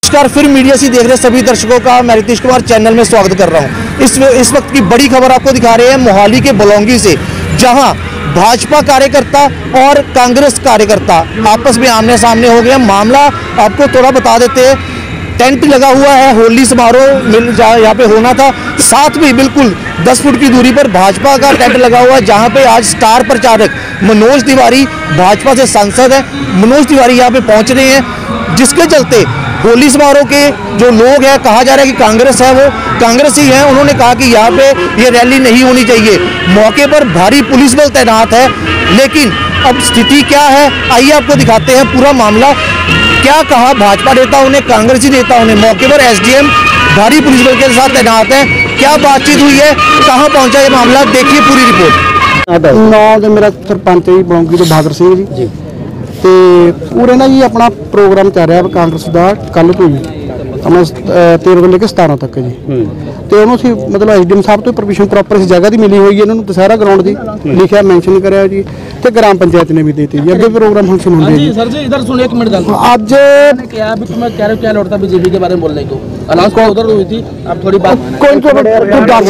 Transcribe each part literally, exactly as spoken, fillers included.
नमस्कार, फिर मीडिया से देख रहे सभी दर्शकों का मैं रितेश कुमार चैनल में स्वागत कर रहा हूं। इस इस वक्त की बड़ी खबर आपको दिखा रहे हैं मोहाली के बलौंगी से, जहां भाजपा कार्यकर्ता और कांग्रेस कार्यकर्ता आपस में आमने सामने हो गए। मामला आपको थोड़ा बता देते हैं। टेंट लगा हुआ है, होली समारोह मिल यहाँ पे होना था, साथ में बिल्कुल दस फुट की दूरी पर भाजपा का टेंट लगा हुआ है, जहाँ पे आज स्टार प्रचारक मनोज तिवारी, भाजपा से सांसद है मनोज तिवारी यहाँ पे पहुँच रहे हैं, जिसके चलते होली समारोह के जो लोग हैं, कहा जा रहा है कि कांग्रेस है वो कांग्रेस ही है, उन्होंने कहा कि यहाँ पे ये रैली नहीं होनी चाहिए। मौके पर भारी पुलिस बल तैनात है, लेकिन अब स्थिति क्या है आइए आपको दिखाते हैं पूरा मामला। क्या कहा भाजपा नेताओं ने, कांग्रेसी नेताओं ने। मौके पर एसडीएम भारी पुलिस बल के साथ तैनात है। क्या बातचीत हुई है, कहाँ पहुंचा ये मामला, देखिए पूरी रिपोर्ट। नाम तो मेरा सरपंच जी बलौंगी तो बहादुर सिंह जी जी ਤੇ ਪੂਰੇ ਨਾ ਜੀ ਆਪਣਾ ਪ੍ਰੋਗਰਾਮ ਚੱਲ ਰਿਹਾ ਕਾਂਗਰਸ ਦਾ ਕੱਲ ਤੋਂ ਜੀ ਆਪਣਾ तेरह ਤੋਂ ਲੈ ਕੇ सतारह ਤੱਕ ਜੀ। ਤੇ ਉਹਨੂੰ ਅਸੀਂ ਮਤਲਬ ਐਸਡੀਐਮ ਸਾਹਿਬ ਤੋਂ ਪਰਮਿਸ਼ਨ ਪ੍ਰੋਪਰ ਇਸ ਜਗ੍ਹਾ ਦੀ ਮਿਲੀ ਹੋਈ ਹੈ, ਇਹਨਾਂ ਨੂੰ ਦੁਸਹਿਰਾ ਗਰਾਊਂਡ ਦੀ ਲਿਖਿਆ ਮੈਂਸ਼ਨ ਕਰਿਆ ਜੀ, ਤੇ ਗ੍ਰਾਮ ਪੰਚਾਇਤ ਨੇ ਵੀ ਦਿੱਤੀ ਜੀ। ਅੱਗੇ ਪ੍ਰੋਗਰਾਮ ਫੰਕਸ਼ਨ ਹੁੰਦੇ ਜੀ। सर जी इधर सुनिए एक मिनट गल ਅੱਜ क्या अभी तुम्हें क्या क्या लौटता बीजेपी के बारे में बोलने को अनाउंस को उधर हुई थी, अब थोड़ी बात ਕੋਈ ਤੋਂ ਤੂੰ ਦੱਸ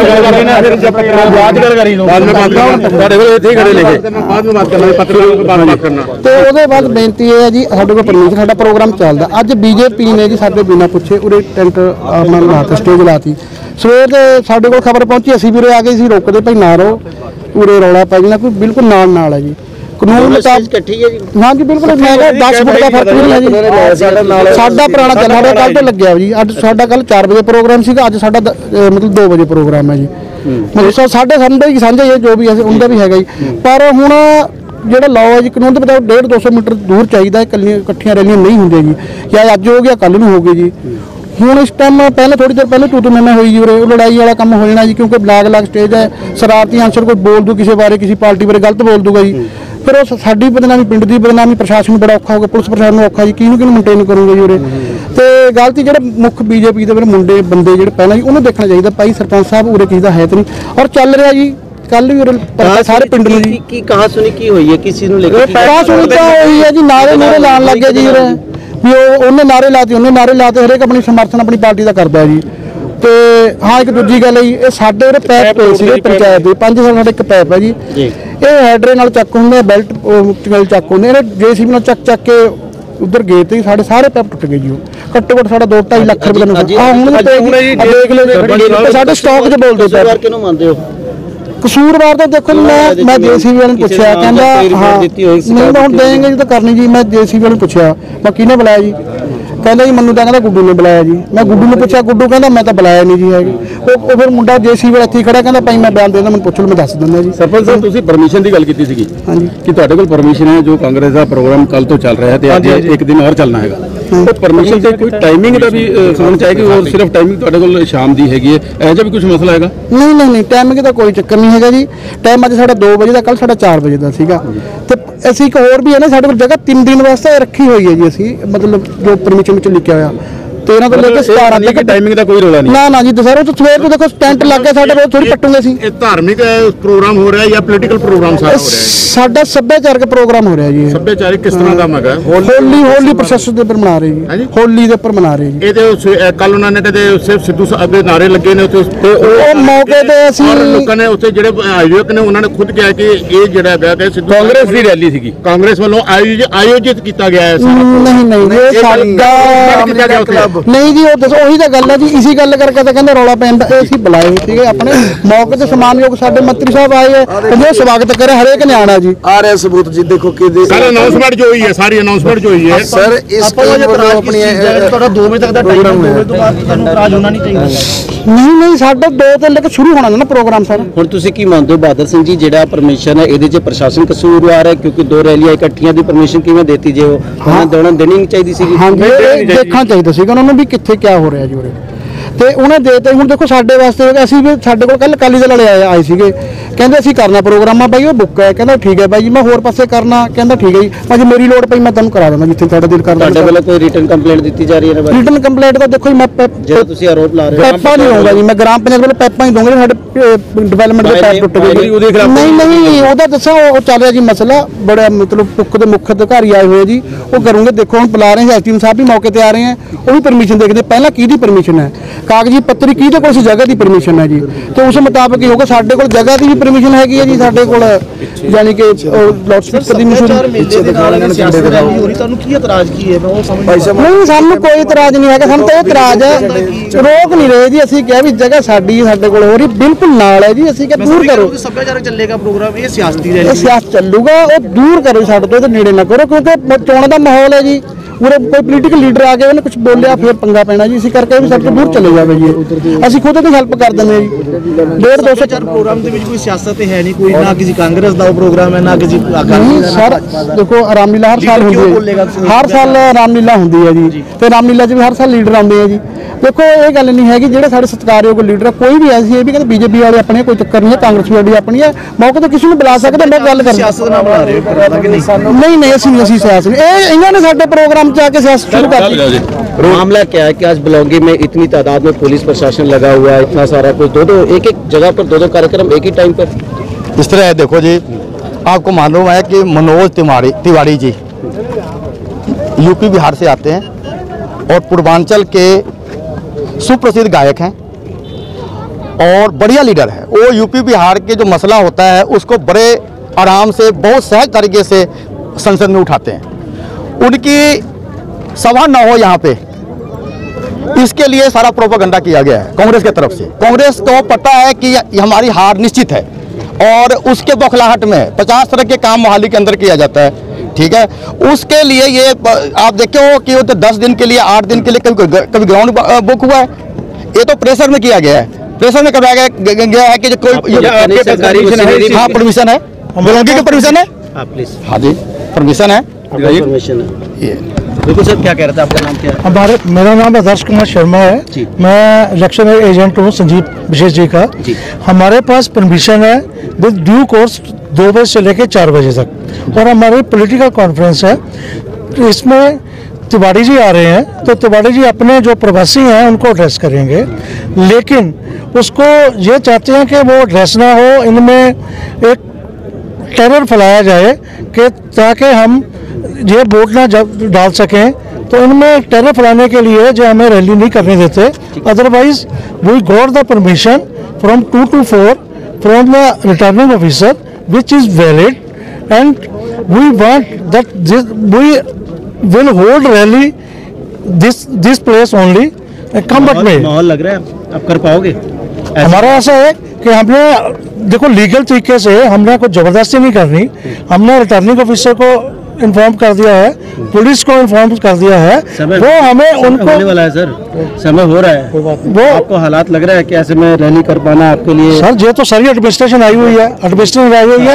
ਬਾਤ ਗੱਲ ਕਰੀ ਲੋ ਬਾਅਦ में बात करना ਤੁਹਾਡੇ ਕੋਲ ਇੱਥੇ ਖੜੇ ਲੈ ਕੇ ਬਾਅਦ में बात करना ਪੱਤਰਕਾਰਾਂ ਨਾਲ बात करना। ਤੇ ਉਹਦੇ ਬਾਅਦ ਬੇਨਤੀ ਇਹ ਹੈ ਜੀ, ਸਾਡੇ ਕੋਲ ਪਰਮਿਸ਼ਨ ਸਾਡਾ ਪ੍ਰੋਗਰਾਮ ਚੱਲਦਾ। ਅੱਜ ਬੀਜੇਪੀ ਨੇ ਜੀ ਸਾਡੇ ਬਿਨਾਂ ਪੁੱਛੇ ਉਰੇ ਟੈਂਟ ਆਪਣਾ ਲਾਤਾ, ਸਟੇਜ ਲਾਤੀ। ਸਵੇਰ ਦੇ ਸਾਡੇ ਕੋਲ ਖਬਰ ਪਹੁੰਚੀ, ਅਸੀਂ ਵੀ ਉਰੇ ਆ ਗਏ ਸੀ, ਰੋਕਦੇ ਭਾਈ ਨਾ ਰਹੋ, ਉਰੇ ਰੌਲਾ ਪੈ ਜਾਣਾ, ਕੋਈ ਬਿਲਕੁਲ ਨਾਲ ਨਾਲ ਹੈ ਜੀ ਕਾਨੂੰਨ ਮੁਤਾਬਕ ਇਕੱਠੀ ਹੈ ਜੀ। ਹਾਂ ਜੀ ਬਿਲਕੁਲ, ਮੈਂ ਕਿਹਾ ਦਸ ਫੁੱਟ ਦਾ ਫਰਕ ਨਹੀਂ ਹੈ ਜੀ। ਸਾਡਾ ਪੁਰਾਣਾ ਚੱਲ ਰਿਹਾ, ਕੱਲ ਤੋਂ ਲੱਗਿਆ ਜੀ। ਅੱਜ ਸਾਡਾ ਕੱਲ ਚਾਰ ਵਜੇ ਪ੍ਰੋਗਰਾਮ ਸੀਗਾ, ਅੱਜ ਸਾਡਾ ਮਤਲਬ ਦੋ ਵਜੇ ਪ੍ਰੋਗਰਾਮ ਹੈ ਜੀ। ਮਤਲਬ ਸਾਡੇ ਸੰਡੇ ਹੀ ਸਾਂਝਾ ਹੀ ਜੋ ਵੀ ਹੈ ਉਹਦਾ ਵੀ ਹੈਗਾ ਜੀ। ਪਰ ਹੁਣ ਜਿਹੜਾ ਲਾਅ ਹੈ ਜੀ, ਕਾਨੂੰਨ ਦੇ ਮੁਤਾਬਕ ਡੇਢ ਦੋ ਸੌ ਮੀਟਰ ਦੂਰ ਚਾਹੀਦਾ, ਇਕੱਲੀਆਂ ਇਕੱਠੀਆਂ ਰੈਲੀਆਂ ਨਹੀਂ ਹੁੰਦੀਆਂ ਜੀ। ਜਾਂ ਅੱਜ ਹੋ ਗਿਆ ਕੱਲ ਨੂੰ ਹੋ ਗਈ ਜੀ। ਹੁਣ ਇਸ ਟਾਈਮ ਪਹਿਲਾਂ ਥੋੜੀ ਦੇਰ ਪਹਿਲਾਂ ਤੂੰ ਮੈਂ ਹੋਈ ਜੀ ਉਰੇ, ਉਹ ਲੜਾਈ ਵਾਲਾ ਕੰਮ ਹੋ ਜਾਣਾ ਜੀ, ਕਿਉਂਕਿ ਬਲਾਕ ਲਾਗ ਸਟੇਜ ਹੈ। ਸ਼ਰਾਰਤੀ ਆਂਸਰ ਕੋਈ ਬੋਲ ਦੂ ਕਿਸੇ ਬਾਰੇ, ਕਿਸੇ ਪਾਰਟੀ ਬਾਰੇ ਗਲਤ ਬੋਲ ਦੂਗਾ ਜੀ, ਫਿਰ ਉਹ ਸਾਡੀ ਬਦਨਾਮੀ, ਪਿੰਡ ਦੀ ਬਦਨਾਮੀ, ਪ੍ਰਸ਼ਾਸਨ ਨੂੰ ਬੜਾ ਔਖਾ ਹੋਊਗਾ, ਪੁਲਿਸ ਪ੍ਰਸ਼ਾਸਨ ਨੂੰ ਔਖਾ ਜੀ, ਕਿਹਨੂੰ ਕਿਹਨੂੰ ਮੇਨਟੇਨ ਕਰੂਗਾ ਜੀ ਉਰੇ। ਤੇ ਗਲਤੀ ਜਿਹੜੇ ਮੁੱਖ ਬੀਜੇਪੀ ਦੇ ਮੁੰਡੇ ਬੰਦੇ ਜਿਹੜੇ ਪਹਿਲਾਂ ਜੀ, ਉਹਨੂੰ ਦੇਖਣਾ ਚਾਹੀਦਾ ਭਾਈ ਸਰਪੰਚ ਸਾਹਿਬ ਉਰੇ ਕਿਸੇ ਦਾ ਹੈ ਤਾਂ ਨਹੀਂ। ਔਰ ਚੱਲ ਰਿਹਾ ਜੀ ਕੱਲ ਵੀ ਸਾਰੇ ਪਿੰਡ ਨੂੰ ਜੀ की कहा सुनी की हुई है, किसी ने लेकर ਕਹਾ ਸੁਣੀ ਤਾਂ ਹੋਈ ਹੈ ਜੀ, ਨਾਰੇ ਨਾਰੇ ਲਾਉਣ ਲੱਗੇ ਜੀ ਉਰੇ ਵੀ ਉਹ ਉਹਨੇ ਨਾਰੇ ਲਾਤੇ, ਉਹਨੇ ਨਾਰੇ ਲਾਤੇ, ਹਰੇਕ ਆਪਣੀ ਸਮਰਥਨ ਆਪਣੀ ਪਾਰਟੀ ਦਾ ਕਰਦਾ ਜੀ। ਤੇ ਹਾਂ ਇੱਕ ਦੂਜੀ ਗੱਲ ਹੈ ਜੀ, ਇਹ ਸਾਡੇ ਉਰੇ ਪੈਪ ਪਏ ਸੀਗੇ ਪੰਚਾਇਤ ਦੇ, ਪੰਜ ਸਾਲ ਸਾਡੇ ਇੱਕ ਪੈਪ ਹੈ ਜੀ। ਇਹ ਹੈਡਰੇ ਨਾਲ ਚੱਕ ਹੁੰਦੇ, ਬੈਲਟ ਨਾਲ ਚੱਕ ਹੁੰਦੇ, ਇਹਨੇ ਜੇਸੀਬੀ ਨਾਲ ਚੱਕ ਚੱਕ ਕੇ ਉਧਰ ਗਏ ਤੇ ਸਾਡੇ ਸਾਰੇ ਪੈਪ ਟੁੱਟ ਗਏ ਜੀ। ਉਹ ਘੱਟੋ ਘੱਟ ਸਾਡਾ ਦੋ ਢਾਈ ਲੱਖ ਰੁਪਏ ਦਾ ਨੁਕਸਾਨ ਹੁਣ ਦੇਖ ਲਓ। ਸਾਡੇ ਸਟਾਕ 'ਚ ਬੋਲਦੇ ਪੈਪ ਕਿਹਨੂੰ ਮੰਨਦੇ ਹੋ ਕਸੂਰਵਾਰ ਤਾਂ ਦੇਖੋ, ਮੈਂ ਮੈਂ ਜੇਸੀਬੀ ਵਾਲੇ ਨੂੰ ਪੁੱਛਿਆ, ਕਹਿੰਦਾ ਹਾਂ ਨਹੀਂ ਹੁਣ ਦੇਂਗੇ ਜੀ ਤਾਂ ਕਰਨੀ ਜੀ। ਮੈਂ ਜੇਸੀਬੀ ਵਾਲੇ ਨੂੰ ਪੁੱਛਿਆ ਮੈਂ ਕਿਹਨੇ ਬੁਲਾਇਆ ਜੀ, ਕਹਿੰਦਾ ਜੀ ਮੈਨੂੰ ਤਾਂ ਕਹਿੰਦਾ ਗੁੱਡੂ ਨੇ ਬੁਲਾਇਆ ਜੀ। ਮੈਂ ਗੁੱਡੂ ਨੂੰ ਪੁੱਛਿਆ, ਗੁੱਡੂ ਕਹਿੰਦਾ ਮੈਂ ਤਾਂ ਬੁਲਾਇਆ ਨਹੀਂ ਜੀ ਹੈਗੀ। ਉਹ ਫਿਰ ਮੁੰਡਾ ਜੇਸੀਬੀ ਵਾਲਾ ਇੱਥੇ ਖੜਾ, ਕਹਿੰਦਾ ਭਾਈ ਮੈਂ ਬਿਆਨ ਦੇਣਾ, ਮੈਨੂੰ ਪੁੱਛ ਲਓ ਮੈਂ ਦੱਸ ਦਿੰਦਾ ਜੀ। ਸਰਪੰਚ ਸਾਹਿਬ ਤੁਸੀਂ ਪਰਮਿਸ਼ਨ ਦੀ ਗੱਲ ਕੀਤੀ ਸੀਗੀ ਹਾਂਜੀ ਕਿ ਤੁਹਾਡੇ ਕੋਲ ਪਰਮਿਸ਼ਨ ਹੈ, ਜੋ ਕਾਂਗਰਸ ਦਾ ਪ੍ਰੋਗਰਾਮ ਕੱਲ ਤੋਂ ਚੱਲ ਰਿਹਾ ਹੈ ਤੇ ਅੱਜ ਇੱਕ ਦਿਨ ਹੋਰ ਚੱਲਣਾ ਹੈਗਾ, ਉਹ ਪਰਮਿਸ਼ਨ ਤੇ ਕੋਈ ਟਾਈਮਿੰਗ ਦਾ ਵੀ ਸਮਝ ਚਾਹੀਦੀ, ਉਹ ਸਿਰਫ ਟਾਈਮਿੰਗ ਤੁਹਾਡੇ ਕੋਲ ਸ਼ਾਮ ਦੀ ਹੈਗੀ ਹੈ, ਇਹੋ ਜਿਹਾ ਵੀ ਕੁਝ ਮਸਲਾ ਹੈਗਾ? ਨਹੀਂ ਨਹੀਂ ਨਹੀਂ ਟਾਈਮਿੰਗ ਦਾ ਕੋਈ ਚੱਕਰ ਨਹੀਂ ਹੈਗਾ ਜੀ। ਟਾਈਮ ਅੱਜ ਸਾਡਾ ਦੋ ਵਜੇ ਦਾ, ਕੱਲ ਸਾਡਾ ਚਾਰ ਵਜੇ ਦਾ ਸੀਗਾ। ਤੇ ਅਸੀਂ ਇੱਕ ਹੋਰ ਵੀ ਹੈ ਨਾ, ਸਾਡੇ ਕੋਲ ਜਗ੍ਹਾ ਤਿੰਨ ਦਿਨ ਵਾਸਤੇ ਰੱਖੀ ਹੋਈ ਹੈ ਜੀ ਅਸੀਂ, ਮਤਲਬ ਜੋ ਪਰਮਿਸ਼ਨ ਵਿੱਚ ਲਿਖਿਆ ਹੋਇਆ तेरह तो लेकर सतारह तक टाइमिंग का कोई रोला नहीं ना ना जी। दशहरा तो सवेर को देखो टेंट लग गया, साडे थोड़ी पट्टूगे सी। धार्मिक प्रोग्राम हो रहा है या पॉलिटिकल प्रोग्राम सारा हो रहा है? साडा सभ्याचारक प्रोग्राम हो रहा है जी। सभ्याचारक किस तरह का मगा होली होली प्रोसेस ਦੇ ਉੱਪਰ ਮਨਾ ਰਹੇ ਜੀ, ਹੋਲੀ ਦੇ ਉੱਪਰ ਮਨਾ ਰਹੇ ਜੀ। ਇਹ ਤੇ ਕੱਲ ਉਹਨਾਂ ਨੇ ਤੇ ਸਿਰਫ ਸਿੱਧੂ ਅੱਗੇ ਨਾਰੇ ਲੱਗੇ ਨੇ ਉੱਥੇ, ਤੇ ਉਹ ਮੌਕੇ ਤੇ ਅਸੀਂ ਲੋਕਾਂ ਨੇ ਉੱਥੇ ਜਿਹੜੇ ਆਯੋਜਕ ਨੇ ਉਹਨਾਂ ਨੇ ਖੁਦ ਕਿਹਾ ਕਿ ਇਹ ਜਿਹੜਾ ਵਿਆਹ ਹੈ ਸਿੱਧੂ ਕਾਂਗਰਸ ਦੀ ਰੈਲੀ ਸੀਗੀ, ਕਾਂਗਰਸ ਵੱਲੋਂ ਆਯੋਜਿਤ ਕੀਤਾ ਗਿਆ ਹੈ। ਨਹੀਂ ਨਹੀਂ ਇਹ ਸਾਡਾ ਨਹੀਂ ਜੀ, ਉਹ ਉਹੀ ਤਾਂ ਗੱਲ ਹੈ ਜੀ। ਇਸੇ ਗੱਲ ਕਰਕੇ ਤਾਂ ਕਹਿੰਦੇ ਰੌਲਾ ਪੈਂਦਾ। ਇਹ ਅਸੀਂ ਬੁਲਾਏ ਹੋਏ ਸੀਗੇ ਆਪਣੇ ਮੌਕੇ ਤੇ, ਸਨਮਾਨਯੋਗ ਸਾਡੇ ਮੰਤਰੀ ਸਾਹਿਬ ਆਏ ਹੈ, ਉਹਨੇ ਸਵਾਗਤ ਕਰਿਆ, ਹਰੇਕ ਨੇ ਆਣਾ ਜੀ। आ रहे सबूत जी देखो कि सर अनाउंसमेंट जो हुई है, सारी अनाउंसमेंट जो हुई है सर इस अपनी दो बजे तक का टाइम है, तो बाद ਤੁਹਾਨੂੰ ਇਤਰਾਜ਼ ਹੋਣਾ ਨਹੀਂ ਚਾਹੀਦਾ। ਨਹੀਂ ਨਹੀਂ ਸਾਡਾ ਦੋ ਤੋਂ ਲੈ ਕੇ ਸ਼ੁਰੂ ਹੋਣਾ ਨਾ ਪ੍ਰੋਗਰਾਮ ਸਰ। ਹੁਣ ਤੁਸੀਂ ਕੀ ਮੰਨਦੇ ਹੋ ਬਹਾਦਰ ਸਿੰਘ ਜੀ, ਜਿਹੜਾ ਪਰਮਿਸ਼ਨ ਹੈ ਇਹਦੇ 'ਚ ਪ੍ਰਸ਼ਾਸਨ ਕਸੂਰਵਾਰ ਹੈ, ਕਿਉਂਕਿ ਦੋ ਰੈਲੀਆਂ ਇਕੱਠੀਆਂ ਦੀ ਪਰਮਿਸ਼ਨ ਕਿਵੇਂ ਦੇਤੀ ਜੇ ਉਹ ਉਹਨਾਂ ਦੇਣਾ ਦੇਣੀ ਚਾਹੀਦੀ ਸੀ? ਹਾਂਜੀ ਦੇਖਣਾ ਚਾਹੀਦਾ ਸੀਗਾ ਉਹਨਾਂ ਨੂੰ ਵੀ ਕਿੱਥੇ ਕਿਆ ਹੋ ਰਿਹਾ ਜੀ ਉਰੇ। ਤੇ ਉਹਨੇ ਦੇਤੇ। ਹੁਣ ਦੇਖੋ ਸਾਡੇ ਵਾਸਤੇ ਅਸੀਂ ਵੀ ਸਾਡੇ ਕੋਲ ਕੱਲ ਅਕਾਲੀ ਦਲ ਵਾਲੇ ਆਏ ਆਏ ਸੀਗੇ, ਕਹਿੰਦੇ ਅਸੀਂ ਕਰਨਾ ਪ੍ਰੋਗਰਾਮ ਆ ਬਾਈ, ਉਹ ਬੁੱਕ ਹੈ। ਕਹਿੰਦਾ ਠੀਕ ਹੈ ਬਾਈ ਜੀ, ਮੈਂ ਹੋਰ ਪਾਸੇ ਕਰਨਾ, ਕਹਿੰਦਾ ਠੀਕ ਹੈ ਜੀ, ਮੈਂ ਜੇ ਮੇਰੀ ਲੋੜ ਪਈ ਮੈਂ ਤੁਹਾਨੂੰ ਕਰਾ ਦਿੰਦਾ ਜਿੱਥੇ ਤੁਹਾਡਾ ਦਿਲ ਕਰਦਾ। ਤੁਹਾਡੇ ਵੱਲੋਂ ਕੋਈ ਰਿਟਨ ਕੰਪਲੇਂਟ ਦਿੱਤੀ ਜਾ ਰਹੀ ਹੈ ਨਾ? ਰਿਟਨ ਕੰਪਲੇਂਟ ਤਾਂ ਦੇਖੋ ਜੀ ਮੈਂ ਜਿਹੜਾ ਤੁਸੀਂ ਆਰੋਪ ਲਾ ਰਹੇ ਹੋ ਪੈਪਾ ਨਹੀਂ ਹੋਊਗਾ ਜੀ, ਮੈਂ ਗ੍ਰਾਮ ਪੰਚਾਇਤ ਵੱਲੋਂ ਪੈਪਾ ਹੀ ਦਊਂਗਾ। ਸਾਡੇ ਡਿਵੈਲਪਮੈਂਟ ਦੇ ਪੈਪ ਟੁੱਟ ਗਏ। ਨਹੀਂ ਨਹੀਂ ਉਹਦਾ ਦੱਸਾਂ, ਉਹ ਚੱਲ ਰਿਹਾ ਜੀ ਮਸਲਾ, ਬੜਾ ਮਤਲਬ ਪੁੱਕ ਦੇ ਮੁੱਖ ਅਧਿਕਾਰੀ ਆਏ ਹੋਏ ਜੀ, ਉਹ ਕਰੂੰਗੇ। ਦੇਖੋ ਹੁਣ ਬੁਲਾ ਰਹੇ ਐਸਟੀਐਮ ਸਾਹਿਬ ਵੀ ਮੌਕੇ ਤੇ ਆ ਰਹੇ ਹੈ, ਉਹ ਵੀ ਪਰਮਿਸ਼ਨ ਦੇਖਦੇ ਪਹਿਲਾਂ ਕਿਹਦੀ ਪਰਮਿਸ਼ਨ ਹੈ, ਕਾਗਜ਼ੀ ਪੱਤਰੀ ਕਿਹਦੇ ਕੋਲ ਸੀ, ਜਗ੍ਹਾ ਦੀ ਪਰਮਿਸ਼ਨ ਹੈ ਜੀ, ਤੇ ਉਸ ਮੁਤਾਬਕ ਹੀ ਹੋਊਗਾ। ਸਾਡੇ ਕੋਲ ਜਗ੍ਹਾ ਦੀ ਵੀ ਪਰਮਿਸ਼ਨ ਹੈਗੀ ਹੈ ਜੀ, ਸਾਡੇ ਕੋਲ ਯਾਨੀ ਕਿ ਲਾਊਡ ਸਪੀਕਰ ਦੀ ਮਸ਼ਹੂਰੀ। ਤੁਹਾਨੂੰ ਕੀ ਇਤਰਾਜ਼ ਕੀ ਹੈ? ਮੈਂ ਉਹ ਸਮਝ ਨਹੀਂ, ਸਾਨੂੰ ਕੋਈ ਇਤਰਾਜ਼ ਨਹੀਂ ਹੈਗਾ, ਸਾਨੂੰ ਤਾਂ ਇਹ ਇਤਰਾਜ਼ ਹੈ, ਰੋਕ ਨਹੀਂ ਰਹੇ ਜੀ। ਅਸੀਂ ਕਿਹਾ ਵੀ ਜਗ੍ਹਾ ਸਾਡੀ ਸਾਡੇ ਕੋਲ ਹੋ ਰਹੀ ਬਿਲਕੁਲ ਨਾਲ ਹੈ ਜੀ, ਅਸੀਂ ਕਿਹਾ ਦੂਰ ਕਰੋ। ਸੱਭਿਆਚਾਰਕ ਚੱਲੇਗਾ ਪ੍ਰੋਗਰਾਮ, ਇਹ ਸਿਆਸਤੀ ਇਹ ਸਿਆਸਤ ਚੱਲੂਗਾ, ਉਹ ਦੂਰ ਕਰੋ ਸਾਡੇ ਤੋਂ, ਇਹਦੇ ਨੇੜੇ ਨਾ ਕਰੋ, ਕਿਉਂਕਿ ਚੋਣ ਦਾ ਮਾਹੌਲ ਹੈ ਜੀ। ਉਰੇ ਕੋਈ ਪੋਲੀਟੀਕਲ ਲੀਡਰ ਆ ਗਿਆ, ਉਹਨੇ ਕੁਝ ਬੋਲਿਆ ਫਿਰ ਪੰਗਾ ਪੈਣਾ ਜੀ, ਇਸੇ ਕਰਕੇ ਵੀ ਸਾਡੇ ਤੋਂ ਦੂਰ ਚਲੇ ਜਾਵੇ ਜੀ। ਅਸੀਂ ਖੁਦ ਦੀ ਹੈਲਪ ਕਰ ਦਿੰਦੇ ਹਾਂ ਜੀ। ਡੇਢ ਦੋ ਸੌ ਚਾਰ ਪ੍ਰੋਗਰਾਮ ਦੇ ਵਿੱਚ ਕੋਈ ਸਿਆਸਤ ਹੈ ਨਹੀਂ, ਕੋਈ ਨਾ ਕਿਸੇ ਕਾਂਗਰਸ ਦਾ ਉਹ ਪ੍ਰੋਗਰਾਮ ਹੈ, ਨਾ ਕਿਸੇ ਨਹੀਂ ਸਰ। ਦੇਖੋ ਰਾਮਲੀਲਾ ਹਰ ਸਾਲ ਹੁੰਦੀ ਹੈ, ਹਰ ਸਾਲ ਰਾਮਲੀਲਾ ਹੁੰਦੀ ਹੈ ਜੀ, ਤੇ ਰਾਮਲੀਲਾ 'ਚ ਵੀ ਹਰ ਸਾਲ ਲੀਡਰ ਆਉਂਦੇ ਆ ਜੀ। ਦੇਖੋ ਇਹ ਗੱਲ ਨਹੀਂ ਹੈਗੀ, ਜਿਹੜੇ ਸਾਡੇ ਸਤਿਕਾਰਯੋਗ ਲੀਡਰ ਆ, ਕੋਈ ਵੀ ਐਸੀ ਇਹ ਵੀ ਕਹਿੰਦੇ ਬੀਜੇਪੀ ਵਾਲੇ ਆਪਣੇ, ਕੋਈ ਚੱਕਰ ਨਹੀਂ ਹੈ, ਕਾਂਗਰਸ ਵਾਲੀ ਆਪਣੀ ਹੈ, ਮੌਕੇ ਤੇ ਕਿਸੇ ਨੂੰ ਬੁਲਾ ਸਕਦੇ, ਮੈਂ ਗੱਲ ਕਰ ਸਿਆਸਤ ਨਾ ਬਣਾ ਰਹੇ ਹੋ। ਨਹੀਂ ਨਹੀਂ ਅਸੀਂ ਨਹੀਂ, ਅਸੀਂ ਸਿਆਸਤ ਨਹੀਂ, ਇਹ ਇਹਨਾਂ ਨੇ ਸਾਡੇ ਪ੍ਰੋਗਰਾਮ 'ਚ आ के सियासत शुरू कर दी। मामला क्या है कि आज बलौंगी में इतनी तादाद में पुलिस प्रशासन लगा हुआ है, इतना सारा कुछ, दो दो एक एक जगह पर दो दो कार्यक्रम एक ही टाइम पर इस तरह है। देखो जी, आपको मालूम है कि मनोज तिवारी तिवारी जी यूपी बिहार से आते हैं और पूर्वांचल के सुप्रसिद्ध गायक हैं और बढ़िया लीडर है। वो यूपी बिहार के जो मसला होता है उसको बड़े आराम से, बहुत सहज तरीके से संसद में उठाते हैं। उनकी सभा न हो यहाँ पे, इसके लिए सारा प्रोपेगेंडा किया गया है कांग्रेस की तरफ से। कांग्रेस को पता है कि हमारी हार निश्चित है और उसके बौखलाहट में पचास तरह के काम मोहाली के अंदर किया जाता है, ठीक है। उसके लिए ये आप देखे हो कि वो तो दस दिन के लिए, आठ दिन के लिए कभी कभी ग्राउंड बुक हुआ है, ये तो प्रेशर में किया गया है। प्रेशर में करवाया गया है कि कोई हाँ परमिशन है, बलौंगी की परमिशन है, हाँ जी परमिशन है। बिल्कुल सर, क्या कह रहे थे, आपका नाम क्या है? हमारे मेरा नाम आदर्श कुमार शर्मा है, मैं इलेक्शन एजेंट हूँ संजीव विशेष जी का जी। हमारे पास परमिशन है विद ड्यू कोर्स दो बजे से लेकर चार बजे तक, और हमारी पॉलिटिकल कॉन्फ्रेंस है, इसमें तिवारी जी आ रहे हैं, तो तिवारी जी अपने जो प्रवासी हैं उनको एड्रेस करेंगे, लेकिन उसको ये चाहते हैं कि वो एड्रेस ना हो, इनमें एक टेरर फैलाया जाए कि ताकि हम ये वोट ना डाल सकें, तो इनमें टेरर फैलाने के लिए जो हमें रैली नहीं करने देते। Otherwise we got the permission from two two four from the returning officer which is valid, and we want that we will hold rally this this place only. कम में माहौल लग रहा है आप कर पाओगे? हमारा ऐसा है कि हमने देखो लीगल तरीके से हमने कुछ जबरदस्ती नहीं करनी, हमने रिटर्निंग ऑफिसर को इन्फॉर्म कर दिया है, पुलिस को इन्फॉर्म कर दिया है, वो हमें उनको होने वाला है सर, समय हो रहा है, वो आपको हालात लग रहा है कि ऐसे में रैली कर पाना आपके लिए? सर ये तो सारी एडमिनिस्ट्रेशन आई हुई है, एडमिनिस्ट्रेशन आई हुई है,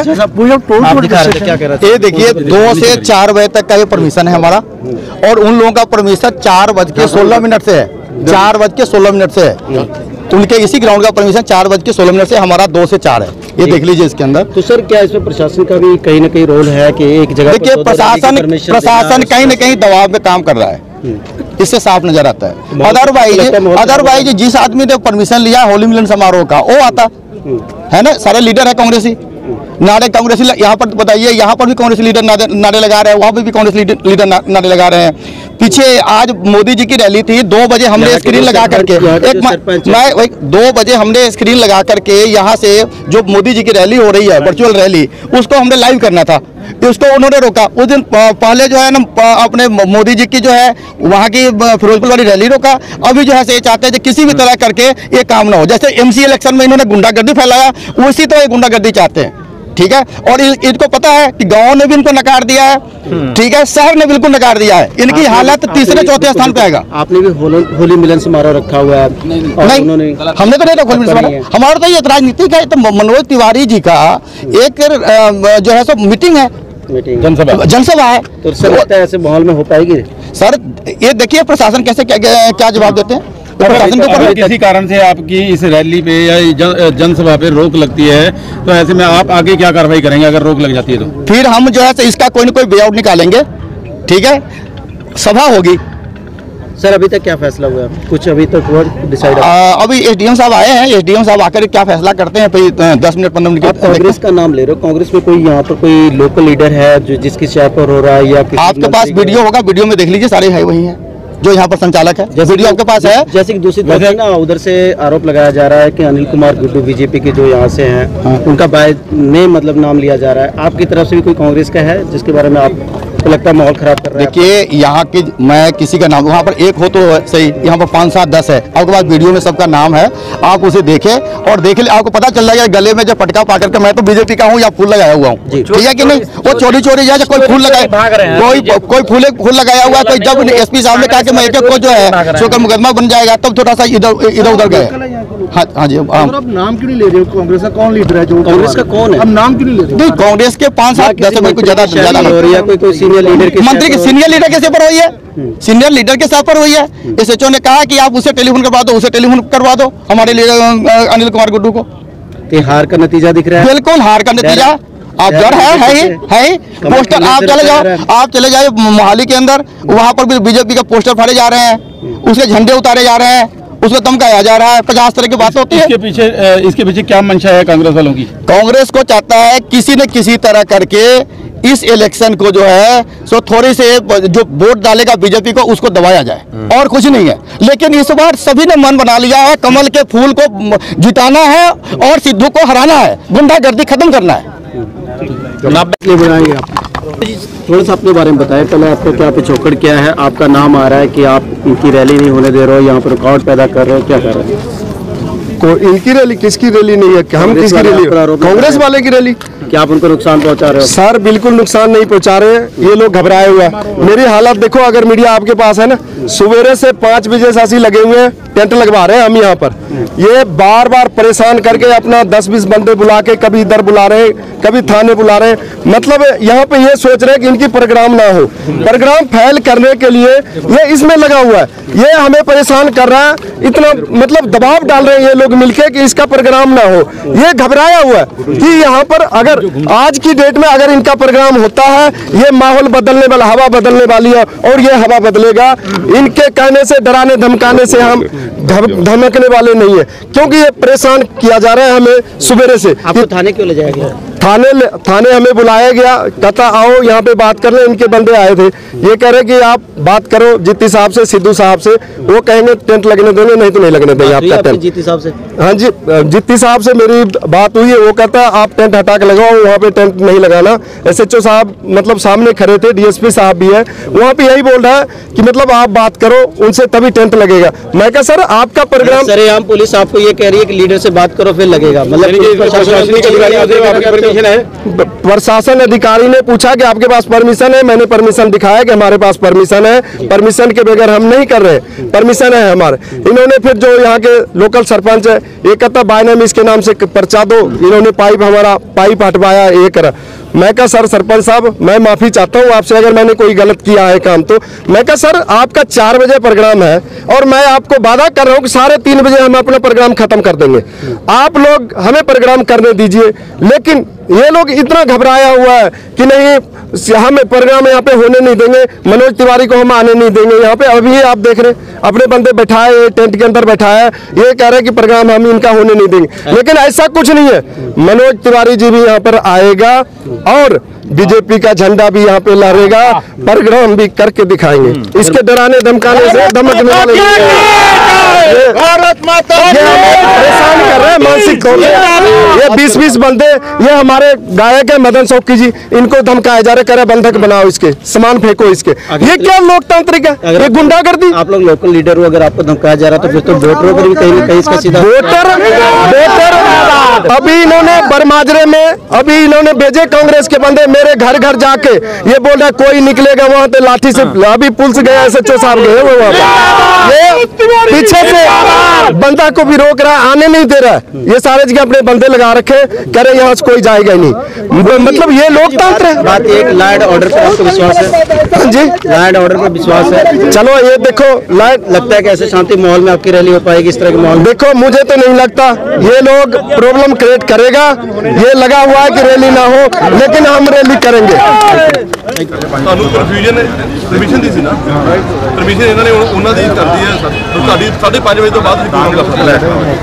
ये देखिए दो से चार बजे तक का ये परमिशन है हमारा, और उन लोगों का परमिशन चार बज के सोलह मिनट से है, चार बज के सोलह मिनट से है उनके, इसी ग्राउंड का परमिशन चार बज के सोलह मिनट से, हमारा दो से चार है, ये देख लीजिए इसके अंदर। तो सर क्या इसमें प्रशासन का भी कहीं ना कहीं रोल है कि एक जगह? देखिए प्रशासन प्रशासन कहीं ना कहीं दबाव में काम कर रहा है, इससे साफ नजर आता है। अदरवाइज अदरवाइज जिस आदमी ने परमिशन लिया होली मिलन समारोह का, वो आता है ना, सारे लीडर है कांग्रेसी, नारे कांग्रेसी, यहाँ पर बताइए, यहाँ पर भी कांग्रेस लीडर नारे लगा रहे हैं, वहाँ पर भी कांग्रेस लीडर नारे लगा रहे हैं। पीछे आज मोदी जी की रैली थी, दो बजे हमने स्क्रीन लगा करके, एक मैं दो बजे हमने स्क्रीन लगा करके यहाँ से जो मोदी जी की रैली हो रही है, वर्चुअल रैली, उसको हमने लाइव करना था, उसको उन्होंने रोका। उस दिन पहले जो है ना अपने मोदी जी की जो है वहाँ की फिरोजपुर वाली रैली रोका, अभी जो है ये चाहते हैं कि किसी भी तरह करके ये काम ना हो। जैसे एमसी इलेक्शन में इन्होंने गुंडागर्दी फैलाया, उसी तरह गुंडागर्दी चाहते हैं, ठीक है। और इनको पता है कि गांव ने भी इनको नकार दिया है, ठीक है, शहर ने बिल्कुल नकार दिया है, इनकी हालत तीसरे चौथे स्थान पे आएगा। आपने भी होली मिलन समारोह रखा हुआ है? नहीं, हमने तो नहीं रखा होली मिलन समारोह, हमारा तो ये राजनीतिक है, तो मनोज तिवारी जी का एक जो है सो मीटिंग है, जनसभा जनसभा है, तो सर लगता है ऐसे माहौल में हो पाएगी? सर ये देखिए प्रशासन कैसे क्या, क्या जवाब देते हैं। तो प्रशासन के ऊपर किसी कारण से आपकी इस रैली पे या जन, जनसभा पे रोक लगती है तो ऐसे में आप आगे क्या कार्रवाई करेंगे अगर रोक लग जाती है तो? फिर हम जो है इसका कोई ना कोई वे आउट निकालेंगे, ठीक है, सभा होगी। सर अभी तक क्या फैसला हुआ है? कुछ अभी तक डिसाइड? अभी एसडीएम साहब आए हैं, एसडीएम साहब आकर क्या फैसला करते हैं फिर दस मिनट पंद्रह मिनट। आप कांग्रेस का नाम ले रहे हो, कांग्रेस में कोई यहाँ पर कोई लोकल लीडर है जो जिसकी चाय पर हो रहा है या आपके पास वीडियो होगा, वीडियो में देख लीजिए, सारे है वही है जो यहाँ पर संचालक है, वीडियो आपके पास है। जैसे कि दूसरी तरफ ना उधर से आरोप लगाया जा रहा है कि अनिल कुमार गुड्डू बीजेपी के जो यहाँ से हैं, हाँ। उनका बाय ने मतलब नाम लिया जा रहा है। आपकी तरफ से भी कोई कांग्रेस का है जिसके बारे में आप लगता है माहौल खराब कर रहा है? देखिए यहाँ की मैं किसी का नाम, वहाँ पर एक हो तो सही, यहाँ पर पाँच सात दस है, आपके पास वीडियो में सबका नाम है, आप उसे देखें और देख ले, आपको पता चल जाएगा गले में जो पटका पा करके मैं तो बीजेपी का हूँ या फूल लगाया हुआ हूँ, ठीक है कि नहीं। वो चोरी चोरी जाए कोई फूल लगाए, कोई कोई फूल फूल लगाया हुआ है, कोई जब एसपी साहब ने कहा कि मैं एक को जो है शोकर मुकदमा बन जाएगा तब थोड़ा सा इधर इधर उधर गए। हाँ हाँ जी, नाम क्यों नहीं ले रहे हो? कांग्रेस का कौन लीडर है? जो कांग्रेस का कौन है? अब नाम क्यों नहीं ले रहे? कांग्रेस के पाँच सात दस में कुछ ज्यादा ज्यादा कोई सीनियर लीडर, मंत्री के सीनियर लीडर के पर हुई है, सीनियर लीडर के साथ पर हुई है। एसएचओ ने कहा कि आप उसे टेलीफोन करवा दो, उसे टेलीफोन करवा दो हमारे लीडर अनिल कुमार गुड्डू को। तो हार का नतीजा दिख रहा है? बिल्कुल हार का नतीजा। आप डर है है ही है ही पोस्टर, आप चले जाओ, आप चले जाओ मोहाली के अंदर, वहाँ पर भी बीजेपी के पोस्टर फाड़े जा रहे हैं, उसके झंडे उतारे जा रहे हैं, उसमें धमकाया जा रहा है, पचास तरह की बात होती है। इसके पीछे इसके पीछे क्या मंशा है कांग्रेस वालों की? कांग्रेस को चाहता है किसी न किसी तरह करके इस इलेक्शन को जो है सो थोड़ी से जो वोट डालेगा बीजेपी को उसको दबाया जाए और कुछ नहीं है। लेकिन इस बार सभी ने मन बना लिया है, कमल के फूल को जिताना है और सिद्धू को हराना है, गुंडागर्दी खत्म करना है। बनाएंगे आप थोड़ा सा अपने बारे में बताएं, पहले आपको क्या पिछोकड़ क्या है? आपका नाम आ रहा है कि आप इनकी रैली नहीं होने दे रहे हो, यहाँ पर रुकावट पैदा कर रहे हो, क्या कर रहे हैं? को इनकी रैली किसकी रैली नहीं है? हम किसकी रैली? कांग्रेस वाले की रैली। क्या आप उनको नुकसान पहुंचा रहे हो? सर बिल्कुल नुकसान नहीं पहुंचा रहे, ये लोग घबराए हुए हैं। मेरी हालत देखो, अगर मीडिया आपके पास है ना, सवेरे से पाँच बजे से ऐसे लगे हुए हैं, टेंट लगवा रहे हैं हम यहाँ पर। ये बार बार परेशान करके अपना दस बीस बंदे बुला के कभी इधर बुला रहे हैं, कभी थाने बुला रहे हैं। मतलब यहाँ पे ये सोच रहे हैं कि इनकी प्रोग्राम ना हो, प्रोग्राम फैल करने के लिए ये इसमें लगा हुआ है। ये हमें परेशान कर रहा है, इतना मतलब दबाव डाल रहे हैं ये लोग मिलके कि इसका प्रोग्राम ना हो। ये घबराया हुआ है कि यहाँ पर अगर आज की डेट में अगर इनका प्रोग्राम होता है, ये माहौल बदलने वाला, हवा बदलने वाली है और ये हवा बदलेगा। इनके कहने से, डराने धमकाने से हम धमकने वाले नहीं है, क्योंकि ये परेशान किया जा रहा है हमें सुबह से। आपको थाने क्यों ले जाया गया? थाने थाने हमें बुलाया गया, कहता आओ यहाँ पे बात कर ले। इनके बंदे आए थे, ये कह रहे कि आप बात करो जित्ती साहब से, सिद्धू साहब से, वो कहेंगे टेंट लगने देंगे, नहीं तो नहीं लगने देंगे आपका टेंट। जित्ती साहब से? हाँ जी, जित्ती साहब से मेरी बात हुई है, वो कहता है आप टेंट हटा के लगाओ, वहाँ पे टेंट नहीं लगाना। एसएचओ साहब मतलब सामने खड़े थे, डीएसपी साहब भी है, वहाँ पे यही बोल रहा है कि मतलब आप बात करो उनसे तभी टेंट लगेगा। मैं कहा सर आपका प्रोग्राम, सरेआम पुलिस आपको ये कह रही है कि लीडर से बात करो फिर लगेगा, मतलब प्रशासन अधिकारी ने पूछा कि आपके पास परमिशन है? मैंने परमिशन दिखाया कि हमारे पास परमिशन है, परमिशन के बगैर हम नहीं कर रहे, परमिशन है हमारे। इन्होंने फिर जो यहाँ के लोकल सरपंच है, एक कहता बायनामी इसके नाम से पर्चा दो, इन्होंने पाइप हमारा पाइप हटवाया, ये करा। मैं कहा सर सरपंच साहब मैं माफी चाहता हूँ आपसे अगर मैंने कोई गलत किया है काम तो। मैं कहा सर आपका चार बजे प्रोग्राम है और मैं आपको वादा कर रहा हूँ कि साढ़े तीन बजे हम अपना प्रोग्राम खत्म कर देंगे, आप लोग हमें प्रोग्राम करने दीजिए। लेकिन ये लोग इतना घबराया हुआ है कि नहीं हमें प्रोग्राम यहाँ पे होने नहीं देंगे, मनोज तिवारी को हम आने नहीं देंगे यहाँ पे। अभी आप देख रहे अपने बंदे बैठाए टेंट के अंदर बैठाया, ये कह रहे कि प्रोग्राम हम इनका होने नहीं देंगे, लेकिन ऐसा कुछ नहीं है। मनोज तिवारी जी भी यहाँ पर आएगा और बीजेपी का झंडा भी यहाँ पे लहरेगा, प्रोग्राम भी करके दिखाएंगे। इसके डराने धमकाने से धमकने वाले परेशान कर रहे हैं मानसिक तौर पे। ये बीस बीस बंदे, ये हमारे गायक है मदन शौकी जी, इनको धमकाया जा रहा है, कह रहे बंधक बनाओ इसके, सामान फेंको इसके। ये क्या लोकतांत्रिक है? ये गुंडागर्दी। आप लोग लोकल लीडर हो, अगर आपको धमकाया जा रहा है तो फिर तो वोटरों पर भी कहीं ना कहीं इसका सीधा वोटर वोटर अभी इन्होंने बरमाजरे में अभी इन्होंने भेजे कांग्रेस के बंदे मेरे घर घर जाके, ये बोल रहा कोई निकलेगा वहां पे लाठी से। अभी पुलिस गया एसएचओ साहब गए वो वहां पे, ये पीछे से बंदा को भी रोक रहा है, आने नहीं दे रहा है। ये सारे जगह अपने बंदे लगा रखे, कह रहे यहाँ से कोई जाएगा ही नहीं। मतलब ये लोकतंत्र है। बात एक लॉ एंड ऑर्डर पर आपको विश्वास है? हाँ जी, लॉ एंड ऑर्डर पर विश्वास है। चलो ये देखो, लगता है कि ऐसे शांति माहौल में आपकी रैली हो पाएगी इस तरह के माहौल? देखो मुझे तो नहीं लगता ये लोग प्रॉब्लम क्रिएट करेगा। ये लगा हुआ है कि रैली ना हो, लेकिन हम रैली करेंगे। ਤੁਹਾਨੂੰ ਪਰਫਿਊਜ਼ਨ ਪਰਮਿਸ਼ਨ ਦੀ ਸੀ ਨਾ, ਪਰਮਿਸ਼ਨ ਇਹਨਾਂ ਨੇ ਉਹਨਾਂ ਦੀ ਕਰਦੀ ਹੈ। ਤੁਹਾਡੀ ਸਾਢੇ ਪੰਜ ਵਜੇ ਤੋਂ ਬਾਅਦ ਤੁਸੀਂ ਪ੍ਰੋਗਰਾਮ ਕਰ ਸਕਦੇ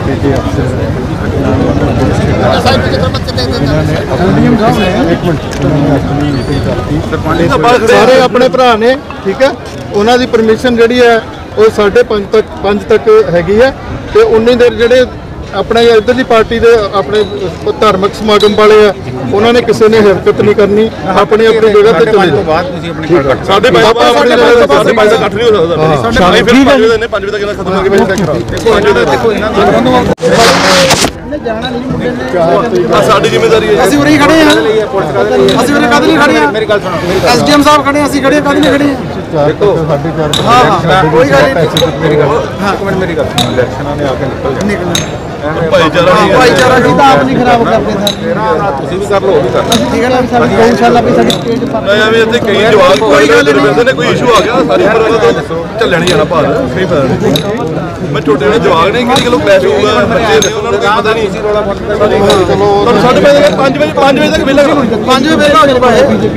ਹੋ। ਸਾਰੇ ਆਪਣੇ ਭਰਾ ਨੇ, ਠੀਕ ਹੈ, ਉਹਨਾਂ ਦੀ ਪਰਮਿਸ਼ਨ ਜਿਹੜੀ ਹੈ ਉਹ ਸਾਢੇ ਪੰਜ ਤੱਕ ਪੰਜ ਤੱਕ ਹੈਗੀ ਹੈ, ਤੇ ਉਨੀ ਦੇਰ ਜਿਹੜੇ ਆਪਣੇ ਇੱਧਰਲੀ ਪਾਰਟੀ ਦੇ ਆਪਣੇ ਧਾਰਮਿਕ ਸਮਾਗਮ ਵਾਲੇ ਆ, ਉਹਨਾਂ ਨੇ ਕਿਸੇ ਨੇ ਹਰਕਤ ਨਹੀਂ ਕਰਨੀ, ਆਪਣੀ ਆਪਣੀ ਜਗ੍ਹਾ ਤੇ ਚਲੇ ਜਾਓ। ਸਾਡੇ ਪੰਜ ਸਾਡੇ ਪੰਜ ਦਾ ਇਕੱਠ ਨਹੀਂ ਹੋ ਸਕਦਾ। ਸਾਡੇ ਫਿਰ ਪੰਜ ਵਜੇ ਨੇ, ਪੰਜ ਵਜੇ ਤੱਕ ਖਤਮ ਹੋ ਗਿਆ। ਦੇਖੋ ਇਹਨਾਂ ਸਾਡੀ ਜ਼ਿੰਮੇਵਾਰੀ ਹੈ। ਅਸੀਂ ਉਰੇ ਖੜੇ ਹਾਂ, ਅਸੀਂ ਉਰੇ ਕਦ ਨਹੀਂ ਖੜੇ ਹਾਂ। ਮੇਰੀ ਗੱਲ ਸੁਣੋ, ਐਸਡੀਐਮ ਸਾਹਿਬ ਖੜੇ, ਅਸੀਂ ਖੜੇ ਕਦ ਨਹੀਂ ਖੜੇ ਹਾਂ। ਦੇਖੋ ਸਾਡੇ ਚਾਰ ਹਾਂ ਹਾਂ ਕੋਈ ਗੱਲ ਨਹੀਂ। ਮੇਰੀ ਗੱਲ ਇੱਕ ਮਿੰਟ ਮੇਰੀ ਗੱਲ ਸੁਣੋ, ਇਲੈਕਸ਼ਨਾਂ ਨੇ ਆ ਕੇ ਨਿਕਲ ਨਿਕਲਣਾ ਭਾਈਚਾਰਾ ਭਾਈਚਾਰਾ ਜੀ ਤਾਂ ਆਪ ਨਹੀਂ ਖਰਾਬ ਕਰਦੇ ਸਰ। ਤੁਸੀਂ ਵੀ ਕਰ ਲਓ, ਉਹ ਵੀ ਕਰ ਲਓ। ਠੀਕ ਹੈ ਨਾ, ਸਾਡੀ ਗਊਸ਼ਾਲਾ ਵੀ ਸਾਡੀ ਸਟੇਜ ਪਰ ਨਹੀਂ ਐਵੇਂ ਇੱਥੇ ਕਈ ਜਵਾਬ ਕੋਈ ਗੱਲ ਨਹੀਂ, ਕੋਈ ਇਸ਼ੂ ਆ ਗਿਆ ਸਾਰੀ ਉਮਰ ਉਹਦਾ ਤਾਂ ਚੱਲਣ ਹੀ ਜਾਣਾ ਭਾਰ ਨਹੀਂ ਪਤਾ ਨਹੀਂ। ਮੈਂ ਛੋਟੇ ਜਿਹੜੇ ਜਵਾਬ ਨੇ ਕਿਹੜੀ ਗੱਲੋਂ ਕਲੈਸ਼ ਹੋਊਗਾ, ਬੱਚੇ ਨੇ ਉਹਨਾਂ ਨੂੰ ਕੋਈ ਪਤਾ ਨਹੀਂ। ਤੁਹਾਨੂੰ ਸਾਡੇ ਪੰਜ ਵਜੇ ਪੰਜ ਵਜੇ ਤੱਕ ਵਿਹਲਾ ਪੰਜ ਵਜੇ ਵਿਹਲਾ ਹੋ ਜਾਣਾ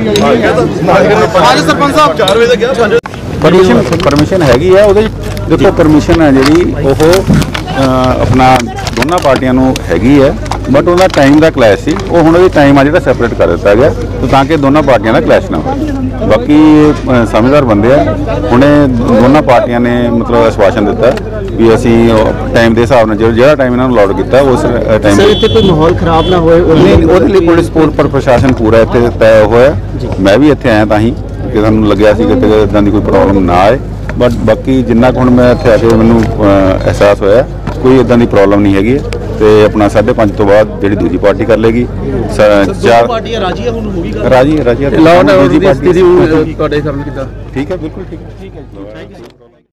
ਅੱਜ ਸਰਪੰਚ ਸਾਹਿਬ ਚਾਰ ਵਜੇ ਤੱਕ ਗਿਆ। ਪੰਜ परमिशन परमिशन हैगी है ਉਹਦੇ ਦੇਖੋ परमिशन है ਜਿਹੜੀ ਉਹ ਆਪਣਾ ਦੋਨਾਂ ਪਾਰਟੀਆਂ ਨੂੰ ਹੈਗੀ ਹੈ, ਬਟ ਉਹਦਾ ਟਾਈਮ ਦਾ ਕਲੈਸ਼ ਸੀ। ਉਹ ਹੁਣ ਉਹਦੀ ਟਾਈਮ ਆ ਜਿਹੜਾ ਸੈਪਰੇਟ ਕਰ ਦਿੱਤਾ ਗਿਆ ਤਾਂ ਕਿ ਦੋਨਾਂ ਪਾਰਟੀਆਂ ਦਾ ਕਲੈਸ਼ ਨਾ ਹੋਵੇ। ਬਾਕੀ ਸਮਝਦਾਰ ਬੰਦੇ ਆ, ਹੁਣੇ ਦੋਨਾਂ ਪਾਰਟੀਆਂ ਨੇ ਮਤਲਬ ਆਸ਼ਵਾਸਨ ਦਿੱਤਾ ਵੀ ਅਸੀਂ ਟਾਈਮ ਦੇ ਹਿਸਾਬ ਨਾਲ ਜਿਹੜਾ ਟਾਈਮ ਇਹਨਾਂ ਨੂੰ ਅਲਾਉਡ ਕੀਤਾ ਉਸ ਟਾਈਮ ਸਰ ਇੱਥੇ ਕੋਈ ਮਾਹੌਲ ਖਰਾਬ ਨਾ ਹੋਏ ਉਹਦੇ ਲਈ ਪੁਲਿਸ ਪਰ ਪ੍ਰਸ਼ਾਸਨ ਪੂਰਾ ਇੱਥੇ ਤੈਅ ਹੋਇਆ। ਮੈਂ ਵੀ ਇੱਥੇ ਆਇਆ ਤਾਂ ਹੀ ਕਿ ਸਾਨੂੰ ਲੱਗਿਆ ਸੀ ਕਿ ਇੱਦਾਂ ਦੀ ਕੋਈ ਪ੍ਰੋਬਲਮ ਨਾ ਆਏ, ਬਟ ਬਾਕੀ ਜਿੰਨਾ ਕੁ ਹੁਣ ਮੈਂ ਇੱਥੇ ਆ ਕੇ ਮੈਨੂੰ ਅਹਿਸਾਸ ਹੋਇਆ ਕੋਈ ਇੱਦਾਂ ਦੀ ਪ੍ਰੋਬਲਮ ਨਹੀਂ ਹੈਗੀ। ਤੇ ਆਪਣਾ ਸਾਢੇ ਪੰਜ ਤੋਂ ਬਾਅਦ ਜਿਹੜੀ ਦੂਜੀ ਪਾਰਟੀ ਕਰ ਲੇਗੀ। ਚਾਰ ਪਾਰਟੀਆਂ ਰਾਜੀ ਹੁਣ ਹੋਗੀ ਰਾਜੀ ਰਾਜੀ ਲਾਉਣ ਦੀ ਸਥਿਤੀ ਤੁਹਾਡੇ ਸਾਹਮਣੇ ਕਿੱਦਾਂ? ਠੀਕ ਹੈ, ਬਿਲਕੁਲ ਠੀਕ ਹੈ।